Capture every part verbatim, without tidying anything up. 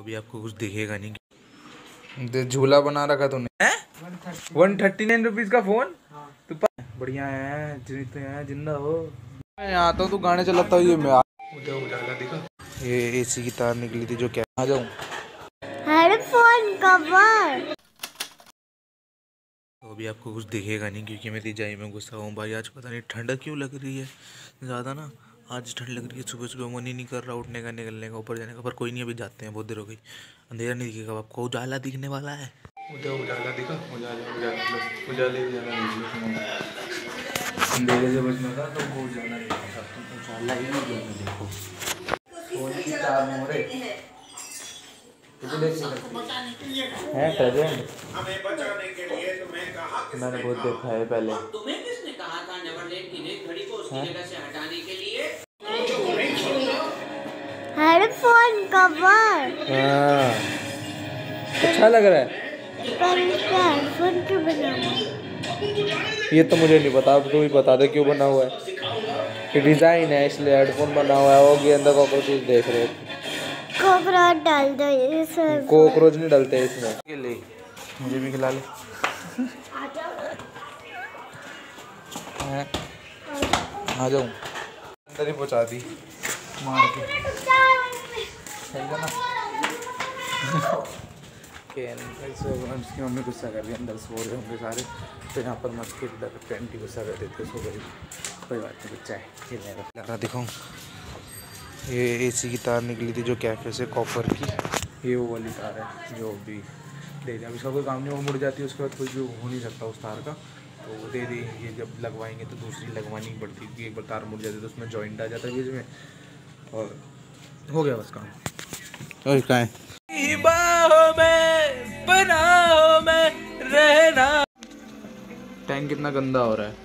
अभी आपको कुछ दिखेगा नहीं। झूला बना रखा तूने है? वन थर्टी नाइन रुपीज का फोन। हाँ। तू बढ़िया है, जिंदा हो। मैं आता हूँ, तू गाने चलाता हूँ। ये मैं उजाला दिखा, ये एसी की तार निकली थी जो क्या आ जाऊँ हेडफोन कवर। तो अभी आपको कुछ दिखेगा नहीं क्योंकि मैं तिजाई में घुसा हूँ भाई। आज पता नहीं ठंड क्यों लग रही है ज़्यादा ना, आज ठंड लग रही है। सुबह सुबह मन ही नहीं कर रहा उठने का, निकलने का, ऊपर जाने का। पर कोई नहीं, अभी जाते हैं, बहुत देर हो गई। अंधेरा नहीं दिखेगा आपको, उजाला दिखने वाला है। उधर उजाला दिखा, उजाला उजाला उजाले उजाला अंधेरे से बचना था तो वो उजाला नहीं था, तुम उजाला ही नहीं देखो। फोन की चार मोहरे हैं प्रेजेंट, मैंने बहुत देखा है पहले। तुम्हें किसने कहा था नेवरलैंड की रेड घड़ी को उसकी जगह से हटाने के लिए? Headphone cover. हाँ, अच्छा लग रहा है। पर इसका हेडफोन क्यों बना हुआ है? ये तो मुझे नहीं पता, अब तू ही बता दे क्यों बना हुआ है। ये डिजाइन है इसलिए हेडफोन बना हुआ है। वो गेंदा कॉकरोच देख रहे हो, कॉकरोच डाल दो इसमें। कॉकरोच नहीं डालते इसमें। ले मुझे भी खिला ले। आ जाऊँ, अंदर ही पहुँचा दी मार के। सही है ना? उसकी मम्मी गुस्सा कर रही है, अंदर सो रहे होंगे सारे, तो यहाँ पर मस्ती पेंटी गुस्सा कर देते सो गई। कोई बात नहीं, बच्चा है खेलेगा। दिखाऊँ, ये एसी की तार निकली थी जो कैफे से, कॉपर की। ये वो वाली तार है जो भी दे दी। अब इसका कोई काम नहीं, वो मुड़ जाती है उसके बाद कुछ भी हो नहीं सकता उस तार का, तो वो दे दी। ये जब लगवाएंगे तो दूसरी लगवानी पड़ती है क्योंकि एक बार तार मुड़ जाती है तो उसमें जॉइंट आ जाता है बीच में, और हो गया बस काम। और क्या है, बाहों में बनाओ में रहना। टैंक कितना गंदा हो रहा है।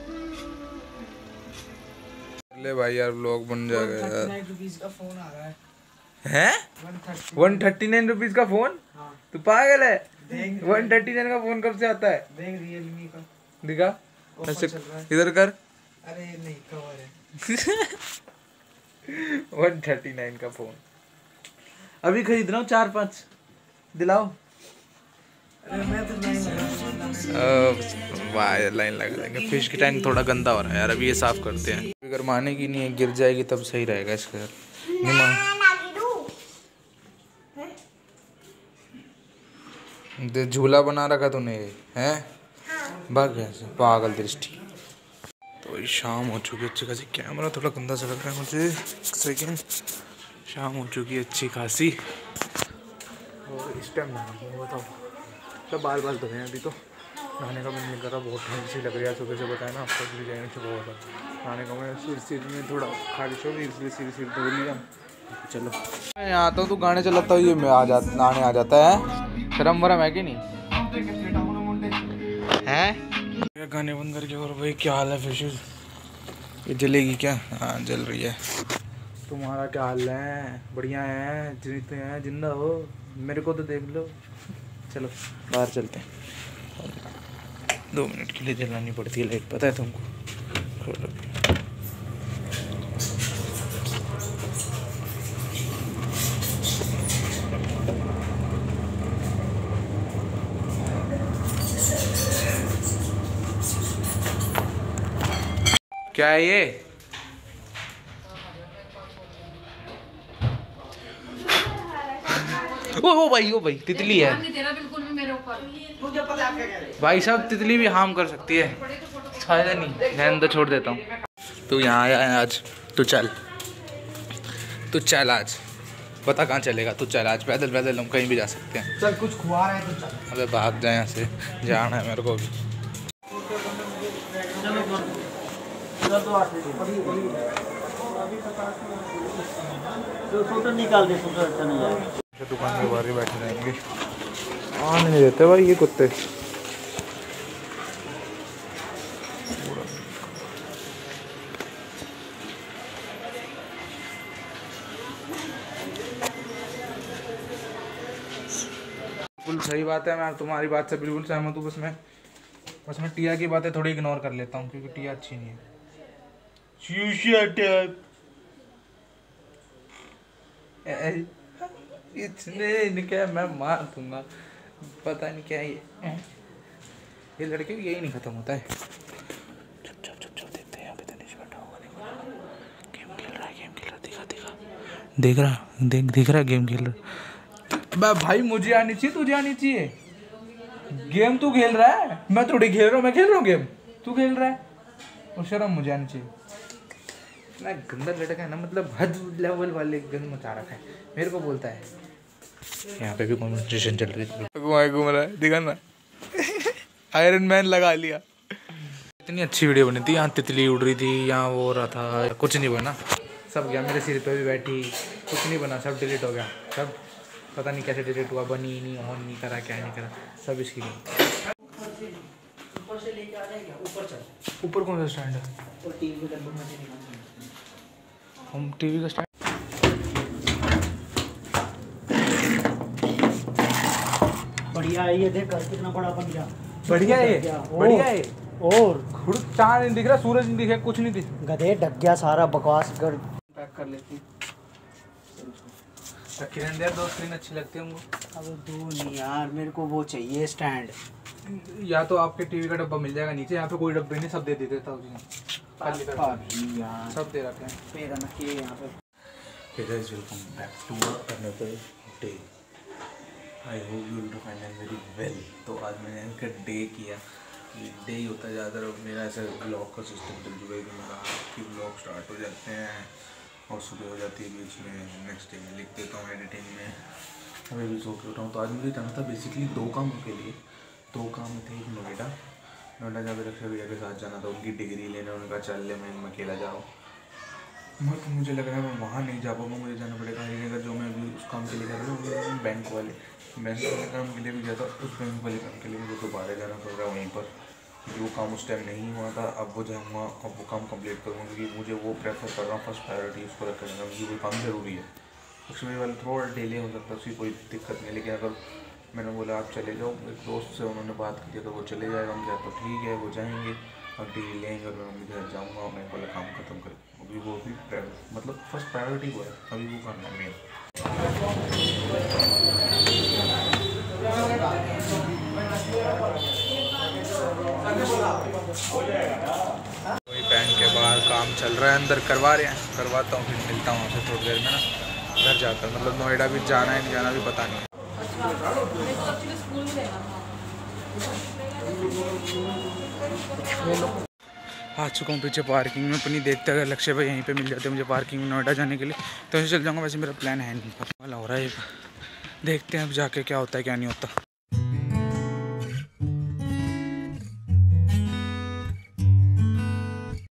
ले भाई यार, व्लॉग बन जाएगा यार। का फोन आ रहा है हैं? वन थर्टी नाइन रुपीज का फोन। हाँ। तू पागल है? वन थर्टी नाइन का फोन कब से आता है? देख रियलमी का दिखा, ऐसे इधर कर। अरे नहीं, कवर है। वन थर्टी नाइन का फोन अभी खरीद रहा हूँ, चार पाँच दिलाओ। अरे मैं तो लाइन लाइन लगा देंगे। फिश की टैंक थोड़ा गंदा हो रहा है यार, अभी ये साफ करते हैं। अगर माने की नहीं है, गिर जाएगी तब सही रहेगा इसका। झूला बना रखा तूने है? भाग गया से पागल दृष्टि। तो शाम हो चुकी है अच्छी खासी। कैमरा थोड़ा गंदा सा लग रहा है मुझे, एक सेकेंड। शाम हो चुकी है अच्छी खासी, और इस टाइम बताओ सब बाल बाल धोए हैं। अभी तो नहाने का मन नहीं कर रहा, बहुत ठंड सी लग रही है। सुबह से बताया ना आपको, भी जाएंगे सुबह होगा नहाने का। मैं सिर सिर में थोड़ा खारिश हो गई इसलिए सिर सिर धो लिया। चलो मैं आता हूँ, तो गाने चलाता हूँ, ये मैं आ जाता नहाने आ जाता है। शर्म वरम है कि नहीं है? गाने बंद करके। और भाई क्या हाल है फिशेस? ये जलेगी क्या? हाँ जल रही है। तुम्हारा क्या हाल है? बढ़िया है, जीते हैं, जिंदा हो? मेरे को तो देख लो। चलो बाहर चलते हैं। दो मिनट के लिए जलानी पड़ती है लाइट, पता है तुमको? क्या है ये? ओ ओ भाई, ओ भाई तितली है भाई साहब। तितली भी हार्म कर सकती है, फायदा नहीं। मैं अंदर छोड़ देता हूँ। तू यहाँ आया है आज, तू चल, तू चल आज। पता कहाँ चलेगा? तू चल आज, पैदल पैदल हम कहीं भी जा सकते हैं। चल कुछ खुआ रहा है तो चल। अबे भाग जाए यहाँ से, जाना है मेरे को भी। निकाल दे, अच्छा नहीं है। दुकान के बाहर ही बैठे रहेंगे, आने नहीं देते भाई ये कुत्ते। बिल्कुल सही बात है, मैं तुम्हारी बात से बिल्कुल सहमत हूँ। बस मैं बस मैं टिया की बातें थोड़ी इग्नोर कर लेता हूँ क्योंकि टिया अच्छी नहीं है। इसने इनके मैं मार दूंगा, पता नहीं क्या ये ये लड़के को यही नहीं खत्म होता है। चुप चुप चुप चुप देखते हैं यहाँ पे तनिष बैठा होगा, गेम खेल रहा है, गेम खेल रहा है, देखा देखा देख रहा देख दिख रहा गेम खेल रहा। भाई मुझे आनी चाहिए, तुझे आनी चाहिए। गेम तू खेल रहा है, मैं थोड़ी खेल रहा हूँ, मैं खेल रहा हूँ गेम, तू खेल रहा है। और शर्म मुझे आनी चाहिए। इतना गंदा लड़का है ना, मतलब हद लेवल वाले गंद मचा रखा है, मेरे को बोलता है। यहाँ पे भी कॉन्वर्सेशन चल रही है, घूम रहा है, दिखा ना आयरन मैन लगा लिया। इतनी अच्छी वीडियो बनी थी, यहाँ तितली उड़ रही थी, यहाँ वो हो रहा था, कुछ नहीं बना, सब गया। मेरे सिर पे भी बैठी, कुछ नहीं बना, सब डिलीट हो गया, सब पता नहीं कैसे डिलीट हुआ, बनी नहीं, ऑन नहीं करा, क्या नहीं करा, सब इसकी गई। ऊपर से लेके आ जाएगा, ऊपर चल। ऊपर कौन सा स्टैंड है? और टीवी का डब्बा में से निकाल, हम टीवी का स्टैंड। बढ़िया है ये, देख कर कितना बड़ा बन गया। बढ़िया है, बढ़िया है। और खुद चांद नहीं दिख रहा, सूरज नहीं दिख रहा, कुछ नहीं दिख। गधे ढक गया सारा, बकवास कर। पैक कर लेती किरण दे, दो स्क्रीन अच्छी लगती है हमको। अब दो नहीं यार, मेरे को वो चाहिए स्टैंड। या तो आपके टीवी का डब्बा मिल जाएगा नीचे, यहाँ पे कोई डब्बे नहीं, सब दे देते था खाली कर यार, सब दे रखे हैं। फिर ना कि यहाँ पे Hey guys, welcome back to another day. I hope you will find it very well. तो आज मैंने इनका डे किया कि डे ही होता है ज़्यादातर। अब मेरा ऐसा ब्लॉग का सिस्टम चल चुका है कि मेरा कि ब्लॉग स्टार्ट हो जाते हैं और सुबह हो जाती है, बीच में नेक्स्ट डे में लिख देता हूँ एडिटिंग में। अभी भी सो के उठा हूँ। तो आज मुझे जाना था बेसिकली दो कामों के लिए। दो काम थे, एक नोएडा नोएडा जहाँ पे रक्षा भैया के साथ जाना था, उनकी डिग्री लेने। उनका चल ले, मैं अकेला जाऊँ, मत मुझे लग रहा है मैं वहाँ नहीं जा पाऊँगा, मुझे जाना पड़ेगा हरिनगर। जो मैं अभी उस काम के लिए जा रहा हूँ, बैंक वाले बैंक वाले काम के लिए भी जाता, उस बैंक वाले काम के लिए मुझे दोबारा जाना पड़ रहा है वहीं पर, क्योंकि वो काम उस टाइम नहीं हुआ था। अब वो जाऊँगा, अब वो काम कंप्लीट करूँगा, क्योंकि मुझे वो प्रेफर कर रहा हूँ, फर्स्ट प्रायोरिटी उसको रख करना, क्योंकि वो काम ज़रूरी है। उसमें वाले थोड़ा डिले हो सकता है, उसकी कोई दिक्कत नहीं। लेकिन अगर मैंने बोला आप चले जाओ, एक दोस्त से उन्होंने बात की, अगर वो चले जाएगा हम क्या, तो ठीक है वो जाएंगे और डिग्री लेंगे और मैं मम्मी के साथ जाऊँगा और मैं वाला काम खत्म करें। अभी वो भी मतलब फर्स्ट प्रायोरिटी वो है, अभी वो करना है मेन। वही बैंक के बाहर काम चल रहा है, अंदर करवा रहे हैं, करवाता हूँ, फिर मिलता हूँ आपसे थोड़ी देर में ना घर जाकर। मतलब नोएडा भी जाना है नहीं जाना भी पता नहीं है। आ चुका हूँ पीछे पार्किंग में अपनी, देखते अगर लक्ष्य भाई यहीं पे मिल जाते मुझे पार्किंग में नोएडा जाने के लिए तो ऐसे चल जाऊँगा। वैसे मेरा प्लान है नहीं, वाला हो रहा है, देखते हैं अब जाके क्या होता है क्या नहीं होता।